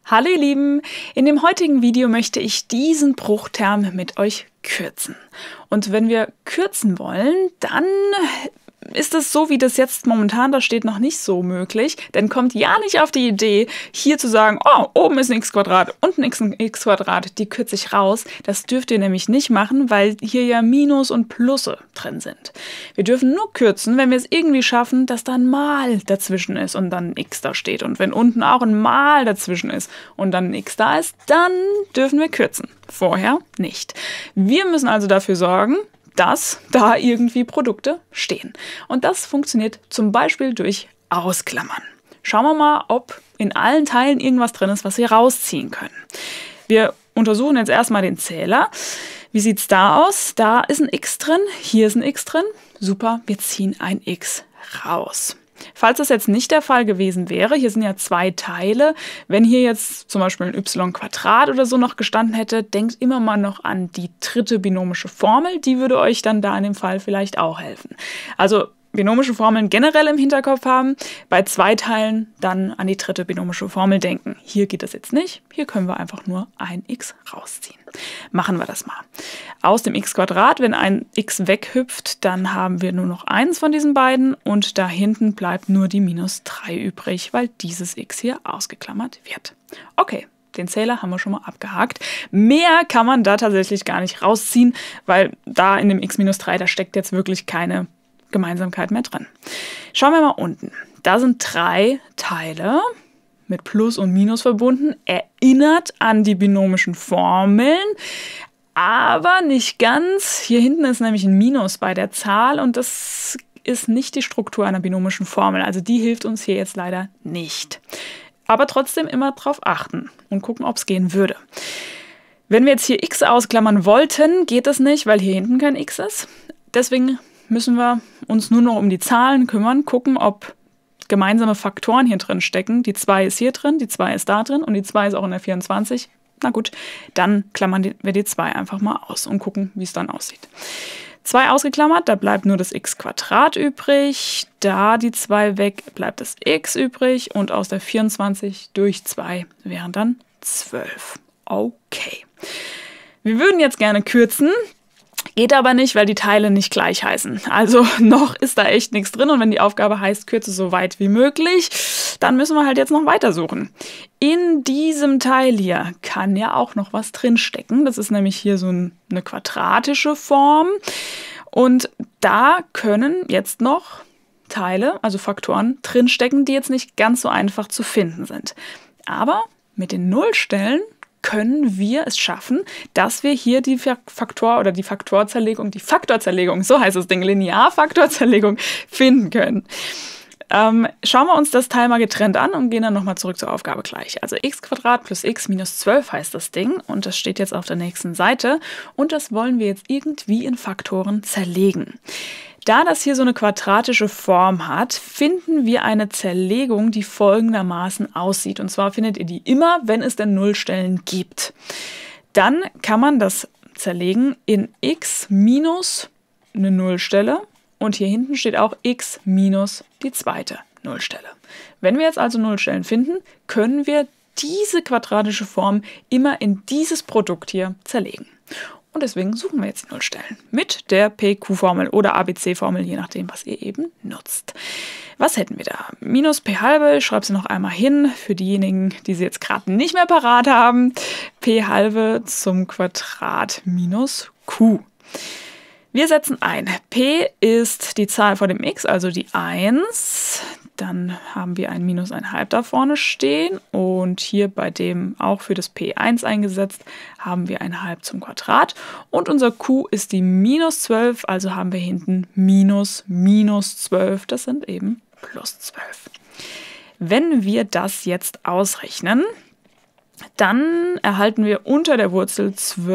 Hallo ihr Lieben, in dem heutigen Video möchte ich diesen Bruchterm mit euch kürzen. Und wenn wir kürzen wollen, dann ist es so, wie das jetzt momentan da steht, noch nicht so möglich. Denn kommt ja nicht auf die Idee, hier zu sagen, oh, oben ist ein x², unten ist ein x², die kürze ich raus. Das dürft ihr nämlich nicht machen, weil hier ja Minus und Plusse drin sind. Wir dürfen nur kürzen, wenn wir es irgendwie schaffen, dass da ein Mal dazwischen ist und dann ein x da steht. Und wenn unten auch ein Mal dazwischen ist und dann ein x da ist, dann dürfen wir kürzen. Vorher nicht. Wir müssen also dafür sorgen, dass da irgendwie Produkte stehen. Und das funktioniert zum Beispiel durch Ausklammern. Schauen wir mal, ob in allen Teilen irgendwas drin ist, was wir rausziehen können. Wir untersuchen jetzt erstmal den Zähler. Wie sieht es da aus? Da ist ein x drin, hier ist ein x drin. Super, wir ziehen ein x raus. Falls das jetzt nicht der Fall gewesen wäre, hier sind ja zwei Teile, wenn hier jetzt zum Beispiel ein y² oder so noch gestanden hätte, denkt immer mal noch an die dritte binomische Formel, die würde euch dann da in dem Fall vielleicht auch helfen. Also binomische Formeln generell im Hinterkopf haben, bei zwei Teilen dann an die dritte binomische Formel denken. Hier geht das jetzt nicht, hier können wir einfach nur ein x rausziehen. Machen wir das mal. Aus dem x², wenn ein x weghüpft, dann haben wir nur noch eins von diesen beiden und da hinten bleibt nur die -3 übrig, weil dieses x hier ausgeklammert wird. Okay. Den Zähler haben wir schon mal abgehakt. Mehr kann man da tatsächlich gar nicht rausziehen, weil da in dem x-3, da steckt jetzt wirklich keine Gemeinsamkeit mehr drin. Schauen wir mal unten. Da sind 3 Teile mit Plus und Minus verbunden. Erinnert an die binomischen Formeln, aber nicht ganz. Hier hinten ist nämlich ein Minus bei der Zahl und das ist nicht die Struktur einer binomischen Formel. Also die hilft uns hier jetzt leider nicht. Aber trotzdem immer drauf achten und gucken, ob es gehen würde. Wenn wir jetzt hier x ausklammern wollten, geht das nicht, weil hier hinten kein x ist. Deswegen müssen wir uns nur noch um die Zahlen kümmern, gucken, ob gemeinsame Faktoren hier drin stecken. Die 2 ist hier drin, die 2 ist da drin und die 2 ist auch in der 24. Na gut, dann klammern wir die 2 einfach mal aus und gucken, wie es dann aussieht. 2 ausgeklammert, da bleibt nur das x² übrig. Da die 2 weg, bleibt das x übrig und aus der 24 durch 2 wären dann 12. Okay. Wir würden jetzt gerne kürzen. Geht aber nicht, weil die Teile nicht gleich heißen. Also noch ist da echt nichts drin und wenn die Aufgabe heißt, kürze so weit wie möglich, dann müssen wir halt jetzt noch weitersuchen. In diesem Teil hier kann ja auch noch was drinstecken. Das ist nämlich hier so eine quadratische Form und da können jetzt noch Teile, also Faktoren, drinstecken, die jetzt nicht ganz so einfach zu finden sind. Aber mit den Nullstellen können wir es schaffen, dass wir hier die Faktorzerlegung, so heißt das Ding, Linearfaktorzerlegung finden können. Schauen wir uns das Teil mal getrennt an und gehen dann nochmal zurück zur Aufgabe gleich. Also x² plus x minus 12 heißt das Ding und das steht jetzt auf der nächsten Seite und das wollen wir jetzt irgendwie in Faktoren zerlegen. Da das hier so eine quadratische Form hat, finden wir eine Zerlegung, die folgendermaßen aussieht. Und zwar findet ihr die immer, wenn es denn Nullstellen gibt. Dann kann man das zerlegen in x minus eine Nullstelle und hier hinten steht auch x minus die zweite Nullstelle. Wenn wir jetzt also Nullstellen finden, können wir diese quadratische Form immer in dieses Produkt hier zerlegen. Und deswegen suchen wir jetzt die Nullstellen mit der PQ-Formel oder ABC-Formel, je nachdem, was ihr eben nutzt. Was hätten wir da? Minus P halbe, ich schreibe sie noch einmal hin, für diejenigen, die sie jetzt gerade nicht mehr parat haben. P halbe zum Quadrat minus Q. Wir setzen ein. P ist die Zahl vor dem x, also die 1. Dann haben wir ein -1/2 da vorne stehen und hier bei dem auch für das P1 eingesetzt haben wir ein halb zum Quadrat und unser Q ist die -12, also haben wir hinten -12, das sind eben +12. Wenn wir das jetzt ausrechnen, dann erhalten wir unter der Wurzel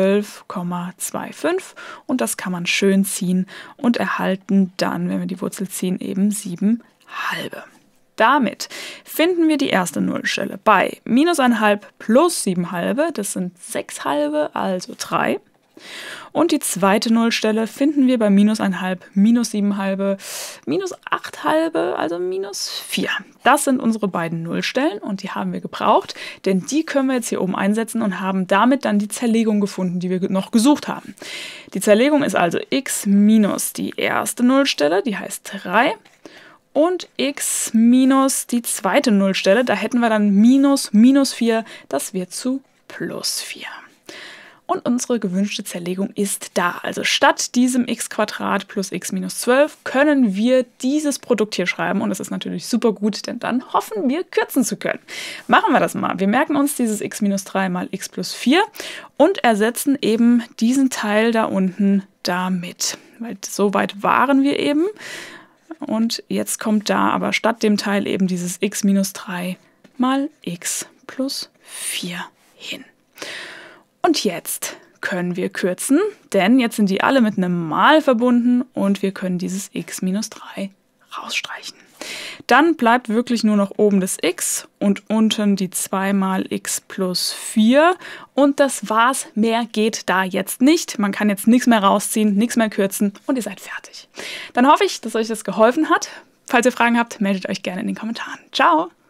12,25 und das kann man schön ziehen und erhalten dann, wenn wir die Wurzel ziehen, eben 7 halbe. Damit finden wir die erste Nullstelle bei -1/2 plus 7 halbe, das sind 6 halbe, also 3. Und die zweite Nullstelle finden wir bei minus 1/2, minus 7/2, minus 8/2, also minus 4. Das sind unsere beiden Nullstellen und die haben wir gebraucht, denn die können wir jetzt hier oben einsetzen und haben damit dann die Zerlegung gefunden, die wir noch gesucht haben. Die Zerlegung ist also x minus die erste Nullstelle, die heißt 3. Und x minus die zweite Nullstelle, da hätten wir dann minus 4, das wird zu plus 4. Und unsere gewünschte Zerlegung ist da. Also statt diesem x² plus x minus 12 können wir dieses Produkt hier schreiben. Und das ist natürlich super gut, denn dann hoffen wir, kürzen zu können. Machen wir das mal. Wir merken uns dieses x minus 3 mal x plus 4 und ersetzen eben diesen Teil da unten damit. Weil so weit waren wir eben. Und jetzt kommt da aber statt dem Teil eben dieses x minus 3 mal x plus 4 hin. Und jetzt können wir kürzen, denn jetzt sind die alle mit einem Mal verbunden und wir können dieses x minus 3 rausstreichen. Dann bleibt wirklich nur noch oben das x und unten die 2 mal x plus 4 und das war's. Mehr geht da jetzt nicht. Man kann jetzt nichts mehr rausziehen, nichts mehr kürzen und ihr seid fertig. Dann hoffe ich, dass euch das geholfen hat. Falls ihr Fragen habt, meldet euch gerne in den Kommentaren. Ciao!